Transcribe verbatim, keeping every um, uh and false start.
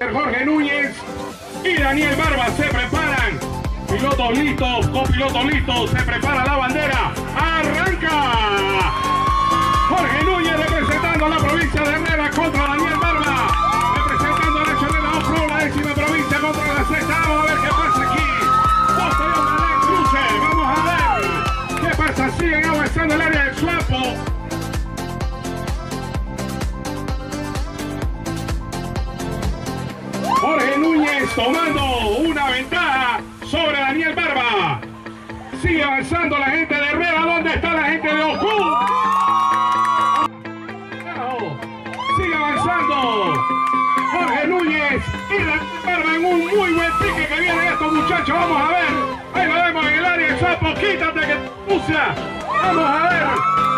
Jorge Núñez y Daniel Barba se preparan. Pilotos listos, copilotos listos, se prepara la bandera. ¡Arranca! Jorge Núñez representando a la provincia de Herrera contra Daniel Barba. Representando a la Herrera Off-Road, la décima provincia contra la sexta. Vamos a ver qué pasa aquí. Posterior a la cruce. Vamos a ver qué pasa. Siguen avanzando el área del Suapo. Jorge Núñez tomando una ventaja sobre Daniel Barba. Sigue avanzando la gente de Herrera. ¿Dónde está la gente de Ojú? Sigue avanzando Jorge Núñez y Daniel Barba en un muy buen pique que vienen estos muchachos. Vamos a ver. Ahí lo vemos en el área. Sapo, quítate que te pusia. Vamos a ver.